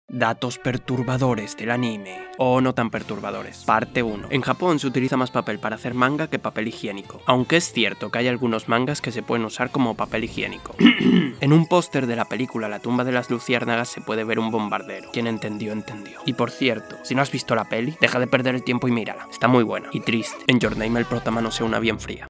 Datos perturbadores del anime. O no tan perturbadores. Parte 1. En Japón se utiliza más papel para hacer manga que papel higiénico. Aunque es cierto que hay algunos mangas que se pueden usar como papel higiénico. En un póster de la película La tumba de las luciérnagas se puede ver un bombardero. Quien entendió, entendió. Y por cierto, si no has visto la peli, deja de perder el tiempo y mírala. Está muy buena. Y triste. En Your Name el prota manosea una bien fría.